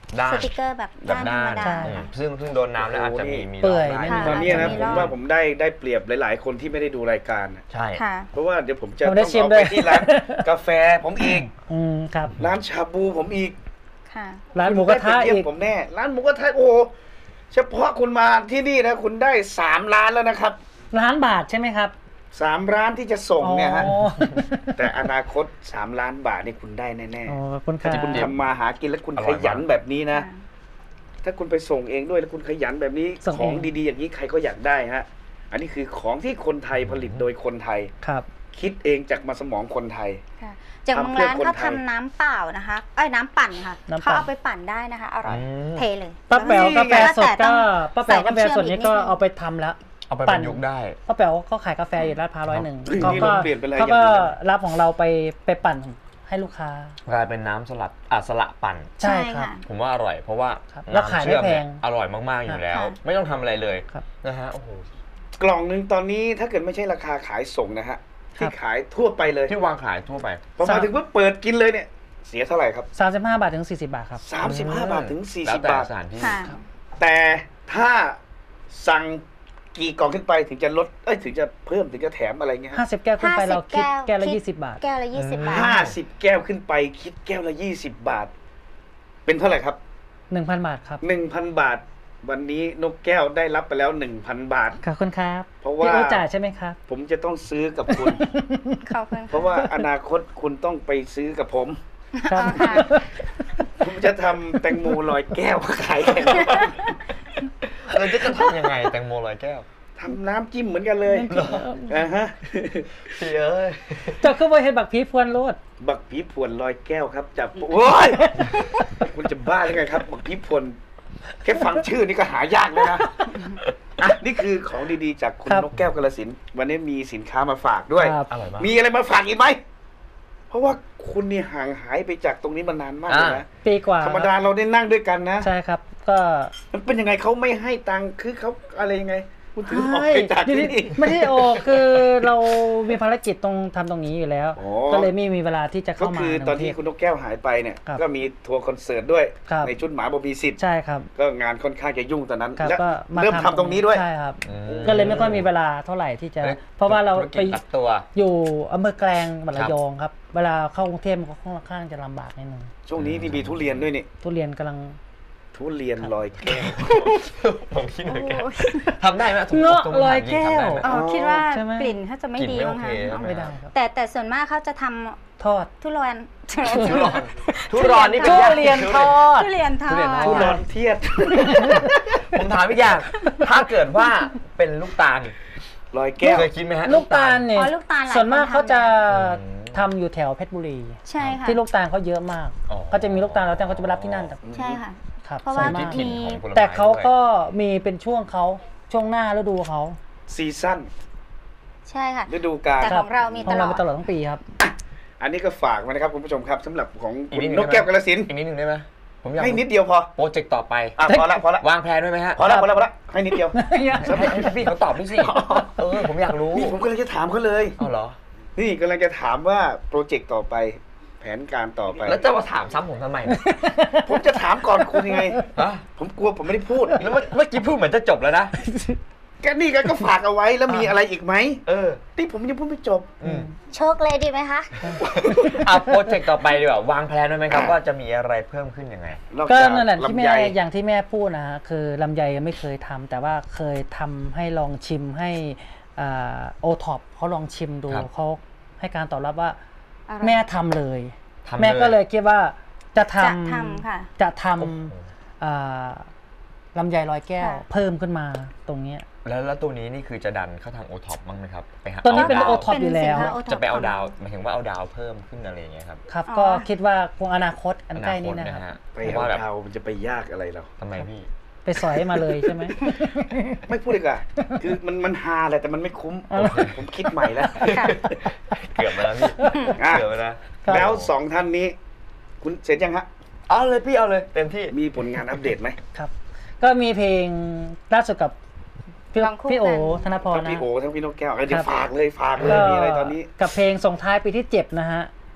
ด้านสติกเกอร์แบบแบบด้านธรด้ารมนดาใช่อืมซึ่งซึ่งโดนน้ำแล้วอาจจะมีมีเปื่อยรไม่ได้มีตอนนี้นะอาจจะมีผมรอบว่าผมได้ได้เปรียบหลาย ๆ คนที่ไม่ได้ดูรายการน่ะใช่ค่ะเพราะว่าเดี๋ยวผมจะผมต้ได้องชิมเอาด้ไปวยที่ร้านกาแฟผมอีกอืมครับร้านชาบูผมอีกค่ะร้านหมูกระทะคุณได้ไปเยี่ยมอีกผมแน่ร้านหมูกระทะโอ้โหเฉพาะคุณมาที่นี่นะคุณได้สามร้านแล้วนะครับล้านบาทใช่ไหมครับสามร้านที่จะส่งเนี่ยฮะอ๋อแต่อนาคตสามล้านบาทนี่คุณได้แน่อ๋อขอบคุณคๆรับถ้าคุณทำมาหากินแล้วคุณอร่ขอยมากยันแบบนี้นะ ถ้าคุณไปส่งเองด้วยแล้วคุณขยันแบบนี้ส่งขเององดีๆ อย่างนี้ใครก็อยากได้ฮะ อันนี้คือของที่คนไทยผลิตโดยคนไทยครับคิดเองจากมาสมองคนไทยค่ะจากบางทำเพื่อร้านคนเขาไทยทำน้ำเปล่านะคะเอ้ยน้ำปั่นค่ะน้ำปั่นเขาเอาไปปั่นได้นะคะ อร่อยอืมเทเลยป้าแป๋วกาแฟสดแต่ต้ก็องป้าแป๋วใส่กาแฟน้ำเชื่อมสดนี้ก็อีกนิดนึงเอาไปทำแล้วเอาไปประยุกต์ได้ป้าแป๋วก็ขายกาแฟอยู่ลาดพร้าวร้อยหนึ่งเฮ้ยเขานี่ก็เราเปลี่ยนเป็นอะไรเขาอย่างก็อื่นแล้วรับของเราไปไปปั่นให้ลูกค้ากลายเป็นน้ำสลัดอ่ะสละปั่นใช่ครับผมว่าอร่อย เพราะว่าครับแล้วขายไม่น้ำเชื่อมแพเนี่งอร่อยมากๆอยู่แล้วค่ะไม่ต้องทำอะไรเลยครับนะฮะโอ้โหกล่องหนึ่งตอนนี้ถ้าเกิดไม่ใช่ราคาขายส่งนะฮะครัที่บขายทั่วไปเลยที่วางขายทั่วไปพอมาถึงว่าเปิดกินเลยเนี่ย เสียเท่าไหร่ครับสามสิบห้าบาทถึงสี่สิบบาทครับสามสิบห้าบาทถึงสี่แล้สิวบแต่บาทสถานที่ค่ะแต่ถ้าสั่งกี่กล่องขึ้นไปถึงจะลดเอ้ยถึงจะเพิ่มถึงจะแถมอะไรเงี้ยห้าสิบแก้วขึ้นไปห้าสิบเราคิดแก้วแก้วละคิดยี่สิบบาทแก้วละยี่สิบบาทห้าสิบแก้วขึ้นไปคิดแก้วละยี่สิบบาท เป็นเท่าไหร่ครับหนึ่งพันบาทครับหนึ่งพันบาท วันนี้นกแก้วได้รับไปแล้วหนึ่งพันบาทขอบคุณครับเพราะว่าพี่โอจ่ายใช่ไหมครับผมจะต้องซื้อกับคุณขอบคุณเพราะว่าอนาคตคุณต้องไปซื้อกับผมครับค่ะผมจะทำแตงโมลอยแก้วขายแข่งเราจะจะทำยังไงแตงโมลอยแก้วทำน้ำจิ้มเหมือนกันเลยอ่าฮะพี่เอ้ยเจะขึ้นไปเห็นบักพีพวนโลดบักผีพวนลอยแก้วครับจับโอ้ยคุณจะบ้าหรือไงครับ บักผีพวนแค่ฟังชื่อนี่ก็หายากเลยนะอ่ะนี่คือของดีๆจากคุณครับนกแก้วกาฬสินธุ์วันนี้มีสินค้ามาฝากด้วยครับอร่อยมากมีอะไรมาฝากอีกไหมเพราะว่าคุณนี่ห่างหายไปจากตรงนี้มานานมากเลยนะปีกว่าธรรมดาเราได้นั่งด้วยกันนะใช่ครับ ก็มันเป็นยังไงเขาไม่ให้ตังค์คือเขาอะไรยังไง คุณถึงออกไปจากที่นี่ไม่ได้ออกคือเรามีภารกิจตรงทำตรงนี้อยู่แล้วอ๋อก็เลยไม่มีเวลาที่จะก็เข้ามาคือในตอนที่กรุงเทพคุณนกแก้วหายไปเนี่ยครับก็มีทัวร์คอนเสิร์ตด้วยครับในชุดหมาบมีสิทธิ์ใช่ครับก็งานค่อนข้างจะยุ่งตอนนั้นครับและก็มาเริ่มทำตรงนี้ด้วยใช่ครับอืมก็เลยไม่ค่อยมีเวลาเท่าไหร่ที่จะ เพราะว่าเราธุไปกิจตัดตัวอยู่อำเภอแกลงบัดครัระบยองครับ เวลาเข้ากรุงเทพมันก็ค่อนข้างจะลำบากนิดนึงช่วงนี้นี่มีทุเรียนด้วยนี่ทุเรียนกำลังทุเรียนลอยแก้วผมคิดเหมือนกันโอ้ยทำได้ไหมสมมุติเงาะสมมุติลอยถามจริงแก้วทำได้ไหมเออคิดว่าใช่ไหมกลิ่นเขาจะไม่กลิ่นดีไม่มั้งโอคะเคเอาไม่ได้ครับแต่แต่ส่วนมากเขาจะทำทอดทุเรียนทุรอนทุรอนนี่เป็นทุเรียนทอดทุเรียนทอดทุเรียนทอทุดเรียนเทียดผมถามอีกอย่าง ถ้าเกิดว่าเป็นลูกตาลลอยแก้วเคยคิดไหมฮะลูกตาลเนี่ยอ๋อลูกตาลหลายส่วนมากคนทำเขาจะอืมทำอยู่แถวเพชรบุรีใช่ค่ะที่ลูกตาลเขาเยอะมากอ๋อเขาจะมีลูกตาลแล้วแต่เขาจะไปรับที่นั่นแต่ใช่ค่ะครับเพราะว่าส่นมที่กถิ่นของผลไม้แต่เขาด้วยก็มีเป็นช่วงเขาช่วงหน้าฤดูเขาซีซั่นใช่ค่ะฤดูกาลแต่ของเรามีของตลเราอดมีตลอดทั้งปีครับอันนี้ก็ฝากไว้นะครับคุณผู้ชมครับสำหรับของอีกคุณนิดนึงนกแก้วกาฬสินธุ์อีกนิดหนึ่งได้ไหมผมอยากให้นิดเดียวพอโปรเจกต์ต่อไปอ่ะพอละพอละวางแผนไว้ไหมฮะพอละพอละพอละให้นิดเดียวให้ให้พี่เขาตอบด้วยสิ เออผมอยากรู้นี่ผมกำลังจะถามเขาเลยเอาเหรอนี่กำลังจะถามว่าโปรเจกต์ต่อไป แผนการต่อไปแล้วจะมาถามซ้ำผมทำไมเนี่ยผมจะถามก่อนคุณยังไงฮะผมกลัวผมไม่ได้พูดแล้วเมื่อเมื่อกี้พูดเหมือนจะจบแล้วนะก็นี่ก็ฝากเอาไว้แล้วมีอะไรอีกไหมเออที่ผมยังพูดไม่จบอืมโชคเลยดีไหมคะเอาโปรเจกต์ต่อไปดีกว่าวางแผนไว้ไหมครับ ว่าจะมีอะไรเพิ่มขึ้นยังไงนอกก็จากนั่นแหละที่ลำแม่ไยอย่างที่แม่พูดนะฮะคือลำไยยังไม่เคยทำแต่ว่าเคยทำให้ลองชิมให้โอท็อปเขาลองชิมดูครับเขาให้การตอบรับว่าอร่อยแม่ทำเลยทำเลยแม่ก็เลยคิดว่าจะทจะทำค่ะำจะทโอ้โหำอ่าลำไยลอยแก้วค่ะเพิ่มขึ้นมาตรงเนี้ยแล้วแล้วตัวนี้นี่คือจะดันเข้าทางโอท็อปบ้างไหมครับไปหาตัวนี้เป็นาดาวโอท็อปอยู่แล้วเป็นสินค้า O-top จะไปเอาดาวหมายถึงว่าเอาดาวเพิ่มขึ้นอะไรอย่างเงี้ยครับครับอ๋อก็คิดว่าคงอนาคตอันใกล้นี้อนะนาคครับรับไปเพราะเอาว่าแบบดาวมันจะไปยากอะไรเราทำไมพี่ไปสอยมาเลยใช่ไหมไม่พูดดีกว่าคือมันมันฮาแหละแต่มันไม่คุ้มอ๋อผมคิดใหม่แล้วค่ะเกือบไปแล้วพี่อ่ะเกือบไปแล้วครับแล้วสองท่านนี้ คุณเสร็จยังฮะเอาเลยพี่เอาเลยเต็มที่มีผลงานอัปเดตไหมครับ ก็มีเพลงล่าสุดกับพี่ลองคู่พี่โอกันธนพรทั้งนะพี่โอทั้งพี่นกแก้วเดี๋ยครัวบฝากเลยฝากเลยก็มีอะไรตอนนี้กับเพลงส่งท้ายปีที่เจ็ดนะฮะ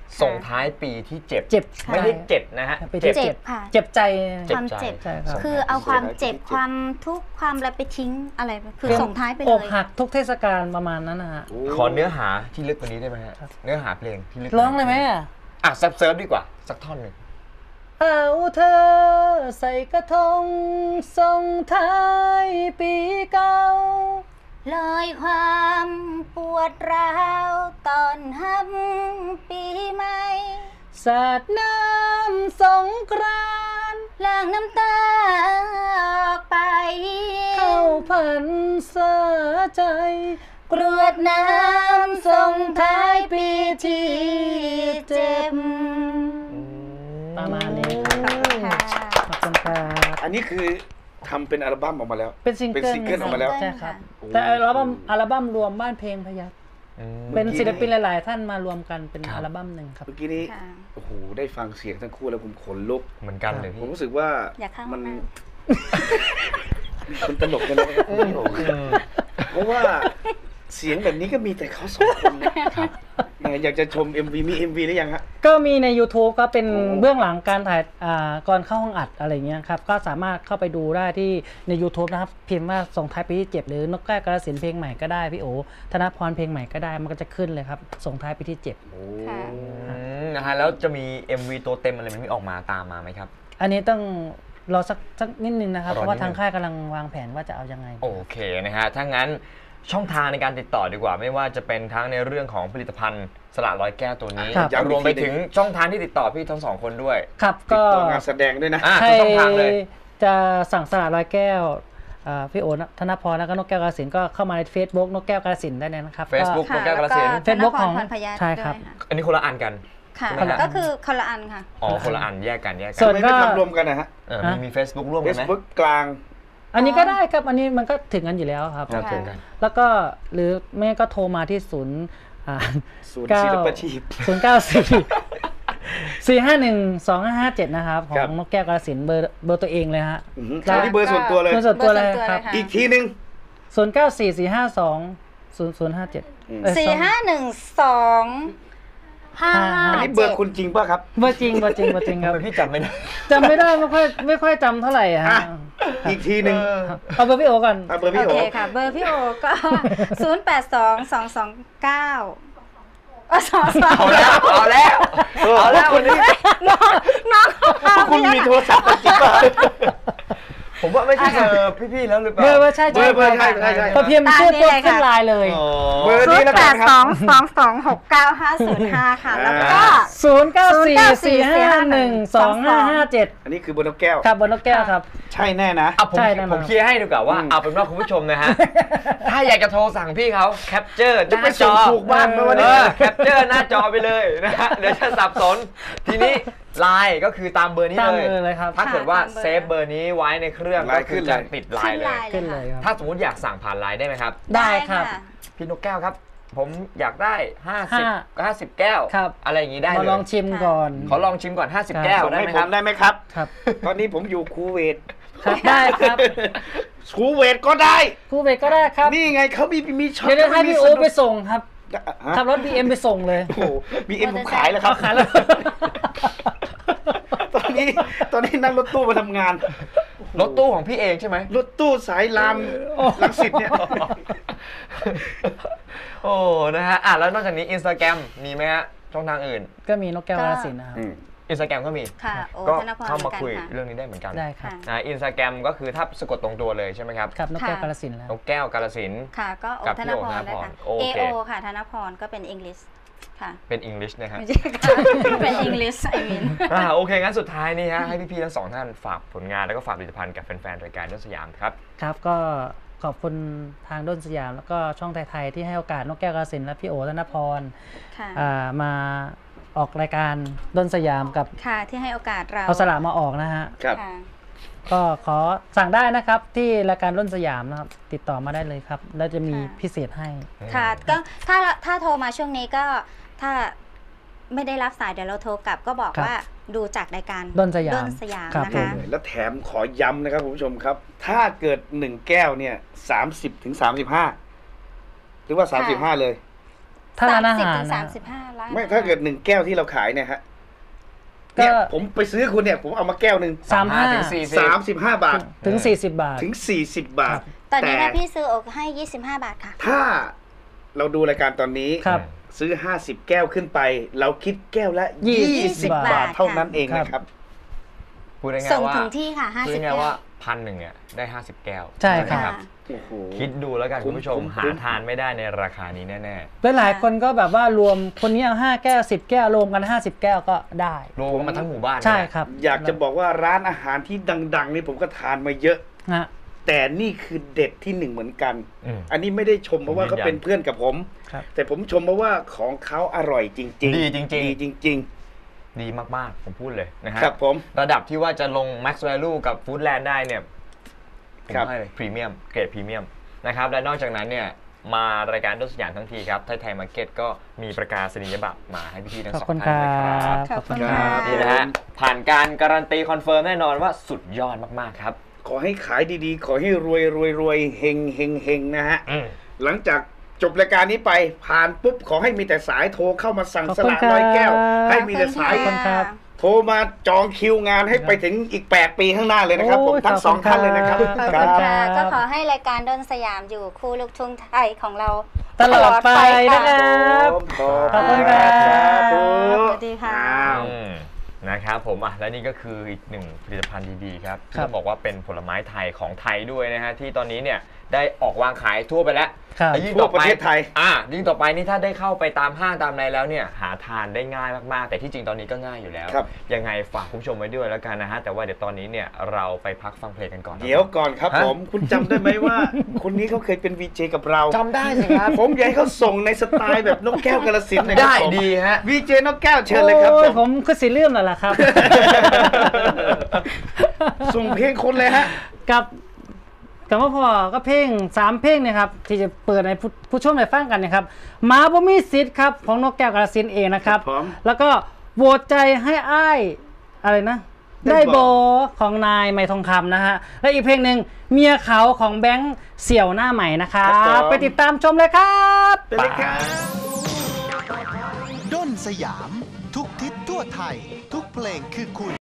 ส่งท้ายปีที่เจ็บเจ็บไม่ได้เจ็บนะฮะไปที่เจ็เจ็บบ ค่ะเจ็บใจความเจ็บใช่ครับคือเอาความเจ็บความทุกข์ความอะไรไปทิ้งอะไรคือส่งท้ายไปเลอกยหักทุกเทศกาลประมาณนั้นนะฮะขอเนื้อหาที่ลึกกว่านี้ได้ไหมฮะเนื้อหาเพลงที่ลึกร้องเลยไหมอ่ะอ่ะเซิร์ฟเซิร์ฟดีกว่าสักท่อนหนึ่งเอาเธอใส่กระทงส่งท้ายปีเก่าลอยความปวดร้าวตอนฮับปีใหม่สาดน้ำสงกรานต์ล้างน้ำตาออกไปเข้าพันษาใจกรวดน้ำส่งท้ายปีที่เจ็บประมาณนี้ครับขอบคุณค่ะขอบคุณครับอันนี้คือทำเป็นอัลบั้มออกมาแล้วเป็นซิงเกิลเป็นซิงเกิลออกมาแล้วใช่ครับ แต่อัลบั้มอัลบั้มรวมบ้านเพลงพยัคฆ์อืมเป็นศิลปินหลาย ๆ ท่านมารวมกันเป็นอัลบั้มหนึ่งครับเมื่อกี้นี้ค่ะโอ้โหได้ฟังเสียงทั้งคู่แล้วผมขนลุกเหมือนกันเลยผมพี่รู้สึกว่าอยากเข้าห้มัองน้มันตลกกันเลยเพราะว่าเสียงแบบนี้ก็มีแต่เขาสองคนนะเนี่ยอยากจะชม เอ็ม วี มี เอ็ม วี หรือยังฮะก็มีใน YouTube ก็เป็นโอ้เบื้องหลังการถ่ายอ่าก่อนเข้าห้องอัดอะไรเงี้ยครับ ก็สามารถเข้าไปดูได้ที่ใน YouTube นะครับ พิมพ์ว่าส่งท้ายปีที่เจ็บหรือนกแก้วกาฬสินธุ์เพลงใหม่ก็ได้พี่โอธนพรเพลงใหม่ก็ได้มันก็จะขึ้นเลยครับส่งท้ายปีที่เจ็บค่ะอืมนะฮะแล้วจะมี เอ็ม วี ตัวเต็มอะไรมันไม่ออกมาตามมาไหมครับอันนี้ต้องรอสักสักนิดนึงนะครับรอเพราะว่านิดนึงทางค่ายกำลังวางแผนว่าจะเอายังไงโอเคนะฮะถ้างั้นช่องทางในการติดต่อดีกว่า ไม่ว่าจะเป็นทั้งในเรื่องของผลิตภัณฑ์สละร้อยแก้วตัวนี้ครับรวมไปถึงช่องทางที่ติดต่อพี่ทั้งสองคนด้วยครับติดก็ต่องานแสดงด้วยนะอ่ะใครทุกช่องทางเลยจะสั่งสละร้อยแก้วอ่าพี่โอธนพรแล้วก็นกแก้วกาฬสินธุ์ก็เข้ามาใน Facebook นกแก้วกาฬสินธุ์ได้เลยนะครับ Facebook ค่ะนกแก้วกาฬสินธุ์แล้วก็ Facebook ของธนพรพรพยัคฆ์ใช่ครับด้วยะอันนี้คนละอันกันค่ะใช่ไหมฮะก็คือคนละอันค่ะอ๋อคนละอันแยกกันแยกกัส่ทำวนไมไม่ทำรวมกันนะฮะเออมันมี Facebook ร่วมกันไหม Facebook กลางอันนี้ก็ได้ครับ อันนี้มันก็ถึงกันอยู่แล้วครับครับถึงกันแล้วก็หรือไม่ก็โทรมาที่ศูนย์อ่าศูนย์เก้าศิลปาชีพศูนย์เก้าสี่สี่ห้าหนึ่งสองห้าห้าเจ็ดนะครับ ขอครังบนกแก้วกาฬสินธุ์เบอร์เบอร์ตัวเองเลยฮะอื้อหือเอาที่เบอร์ส่วนตัวเลยเบอร์ส่วนตัวเลยเบอร์ส่วนตัวครับเลยค่ะอีกทีหนึ่งศูนย์เก้าสี่สี่ห้าสองศูนย์ศูนย์ห้าเจ็ดสี่ห้าหนึ่งสองห้าอันนี้เบอร์คุณจริงป่ะครับเบอร์จริงเบอร์จริงเบอร์จริงคทำรับไมพี่จำไม่ได้จำไม่ได้ไม่ค่อยไม่ค่อยจำเท่าไหร่ฮะอ่ะ อีกทีหนึ่งเอาเบอร์พี่โอก่อนเอาเบอร์โอพี่โอเคค่ะ เบอร์พี่โอก็ ศูนย์แปดสองสองสองเก้าสองสองเอาแล้วเอาแล้วเอาแล้ววันนี้น้องน้องเขาคุณมีโทรศัพท์จริงป่ะผมว่าไม่ใช่เจอพี่ๆแล้วหรือเปล่าเบอร์เบอร์ใช่เบอร์เบอร์ใช่ใช่ใช่พอพิมพ์ชื่อปุ๊บขึ้นไลน์เลยอ๋อเบอร์ศูนี้นย์แล้วแปกันดคสรัอบ งสองสองหกเก้าห้าศูนย์ห้าค่ะ แล้วก็ศูนย์เก้าสี่สี่ห้าหนึ่งสองห้าห้าเจ็ดอันนี้คือเบอร์นกแก้วครับบนนกแก้วครับใช่แน่นะเอาผมใช่แน่นอนผมเคลียร์ให้ดีกว่าว่าอืมเอาเป็นว่าคุณผู้ชมนะฮะ ถ้าอยากจะโทรสั่งพี่เขาแคปเจอร์หจะน้าไปจส่งอถูกบ้านไหมวะเอเนี่ยอแคปเจอร์หน้าจอไปเลยนะฮะเดี๋ยวจะสับสน ทีนี้ไลน์ก็คือตามเบอร์นี้ตามเลยเบอร์เลยครับถ้าเกิดว่าตามเบอร์เซฟเบอร์นี้ไว้ในเครื่องไลน์ก็คือขึ้นจะเลยติดไลน์เลยขึ้นเลยครับถ้าสมมติอยากสั่งผ่านไลน์ได้ไหมครับได้ครับพี่นกแก้วครับ ผมอยากได้ห้าสิบห้าห้าสิบแก้วครับอะไรอย่างนี้ได้มาเลยลองชิมก่อนขอลองชิมก่อน ห้าสิบครับแก้วส่งได้ให้ไหมผครัมบได้ไหมครับครับตอนนี้ผมอยู่คูเวตครับได้ครับคูเวตก็ได้คู่เบรกก็ได้ครับนี่ไงเขามีมีช็อปเดี๋ยวจะให้พี่โอไปส่งครับฮะขับรถบีเอ็มไปส่งเลยโอ้โหบีเอ็มผมขายแล้วครับเอาขายแล้วตอนนี้ตอนนี้นั่งรถตู้มาทำงานรถตู้ของพี่เองใช่ไหมรถตู้สายรามลังสิตเนี่ยโอ้ นะฮะ อ่ะ แล้วนอกจากนี้ Instagram มีไหมฮะ ช่องทางอื่นก็มีนกแก้วกาฬสินธุ์นะครับ Instagram ก็มีค่ะ โอก็ธนพรเข้ามาหอนกันคุยค่ะเรื่องนี้ได้เหมือนกันได้ครับค่ะนะอินสตาแกรมก็คือถ้าสะกดตรงตัวเลยใช่ไหมครับครับนกแก้วกาฬสินธุ์แล้วนกแก้วกาลสินธุ์ค่ะ ก็โอกับธพี่นโอพรธนพรนะคะโอเคเอ โอ ค่ะ ธนพรก็เป็น English ค่ะเป็น English นะฮะไม่ใช่ค่ะ เป็น English I mean อ่าโอเค งั้นสุดท้ายนี่ฮะ ให้พี่ๆทั้งสองท่านฝากผลงานแล้วก็ฝากผลิตภัณฑ์กับแฟนๆ รายการด้นสยามครับครับก็ขอบคุณทางด้นสยาม แล้วก็ช่องไทยๆที่ให้โอกาสนกแก้วกาฬสินธุ์และพี่โอธนพรค่ะอ่ามาออกรายการด้นสยามกับค่ะ ที่ให้โอกาสเราเอาสละมาออกนะฮะครับค่ะก็ขอสั่งได้นะครับที่รายการด้นสยามนะครับ ติดต่อมาได้เลยครับ แล้วจะมีค่ะพิเศษให้ค่ะ ก็ถ้าถ้าโทรมาช่วงนี้ก็ถ้าไม่ได้รับสายเดี๋ยวเราโทรกลับก็บอกครับว่าดูจากรายการด้นสยามด้นสยามครับนะผคะมแล้วแถมขอย้ำนะครับคุณผู้ชมครับ ถ้าเกิดหนึ่งแก้วเนี่ยสามสิบถึงสามสิบห้าหรือว่าสามสิบห้าเลยถ้าร้านอาหารถึงนะสามสิบห้าล้านไม่ถ้าเกิดหนึ่งแก้วที่เราขายเนี่ยฮะก็เนี่ยผมไปซื้อคุณเนี่ยผมเอามาแก้วหนึ่งสามห้าถึงสี่สิบสามสิบห้าบาทถึงสี่สิบบาทถึงสี่สิบบาทตอนนี้แต่ถ้าพี่ซื้อโอให้ ยี่สิบห้า บาทค่ะถ้าเราดูรายการตอนนี้ครับซื้อห้าสิบแก้วขึ้นไป เราคิดแก้วละยี่ยี่สิสิบบบาทเท่านั้นเองนะครับพูดง่ายส่งๆว่าถึงที่ค่ะพูดห้าสิบง่ายแก้วๆว่าพันหนึ่งเนี่ยได้ห้าสิบแก้วใช่ครับค่ะโอ้โหคิดดูแล้วกันคุ้คุมณผู้ชมคุ้มหาคุ้มทานไม่ได้ในราคานี้แน่หลายๆคนก็แบบว่ารวมคนนี้เอาห้าแก้วสิบแก้วรวมกันห้าสิบแก้วก็ได้ๆรวมกันมาทั้งหมู่บ้านใช่เนี่ยครับอยากจะบอกว่าร้านอาหารที่ดัง ๆ นี่ผมก็ทานมาเยอะฮะแต่นี่คือเด็ดที่หนึ่งเหมือนกันอืมอันนี้ไม่ได้ชมเพราะว่าผมยืเขานยันเป็นเพื่อนกับผมครับแต่ผมชมเพราะว่าของเขาอร่อยจริงๆดีจริงๆดีจริงดีมากๆ ผมพูดเลยนะฮะครับผมระดับที่ว่าจะลง Max Value กับ Foodland ได้เนี่ยผมครับให้เลยพรีเมียมเกรดพรีเมียมนะครับและนอกจากนั้นเนี่ยมารายการต้นสยามทั้งทีครับไทยไทยมาร์เก็ตก็มีประกาศนียบัตรมาให้พี่ๆทั้งขอบสองคุณคท่านรัเลยครับบขอบคุณครัค่ะบนี่นะฮะผ่านการการันตีคอนเฟิร์มแน่นอนว่าสุดยอดมากๆครับขอให้ขายดีๆ ขอให้รวยรวยรวยเฮงเฮงเฮงนะฮะอืมหลังจากจบรายการนี้ไปผ่านปุ๊บ ขอให้มีแต่สายโทรเข้ามาสั่งขอบสคุณละครับร้อยแก้ว ให้มีแต่สายขอบคุณครับโทรมาจองคิวงานให้ไปถึงอีกแปดปีข้างหน้าเลยนะครับ ผมโอ้ยทั้งสองขอบคุณท่านเลยนะครับครับขอบคคุรัณบค่ะก็ขอให้รายการดนสยามอยู่คู่ลูกทุ่งไทยของเราตลอดไปนะครับขอบขอบคุณครับสาธุสวัสดีค่ะอ้าวอืมนะครับผมอ่ะและนี่ก็คืออีกหนึ่งผลิตภัณฑ์ดีๆครับที่ครับต้องบอกว่าเป็นผลไม้ไทยของไทยด้วยนะฮะที่ตอนนี้เนี่ยได้ออกวางขายทั่วไปแล้วครับและยิ่งต่อทั่วประไปเทศไทยอ่ะยิ่งต่อไปนี่ถ้าได้เข้าไปตามห้างตามอะไรแล้วเนี่ยหาทานได้ง่ายมากๆ แต่ที่จริงตอนนี้ก็ง่ายอยู่แล้วครับยังไงฝากคุณผู้ชมไว้ด้วยแล้วกันนะฮะแต่ว่าเดี๋ยวตอนนี้เนี่ยเราไปพักฟังเพลงกันก่อนนะเดี๋ยวก่อนครับฮะผม คุณจำได้ไหมว่า คนนี้เขาเคยเป็นวีเจกับเราจำได้สิครับผมอยากให้เขาส่งในสไตล์แบบนกแก้วกาฬสินธุ์หน่อยคได้รับผมดีฮะวีเจนกแก้วเชิญเลยครับโอ้ผยผม มคือสีเลื่อมแล้วล่ะครับส่งเพลงคนเลยฮะกับกับว่าพอก็เพลงสามเพลงเนะครับที่จะเปิดในผู้ผู้ชมได้ฟังกันนะครับหมาบ่มีสิทธิ์ครับของนกแก้วกาฬสินธุ์เองนะครับครับผมแล้วก็โหวตใจให้อ้ายอะไรนะได้ได้บ่โบของนายไม้ทองคำนะฮะและอีกเพลงหนึ่งเมียเขาของแบงค์เสี่ยวหน้าใหม่นะครับไปติดตามชมเลยครับเป็นเลยครับด้นสยาม ทุกทิศทั่วไทย ทุกเพลงคือคุณ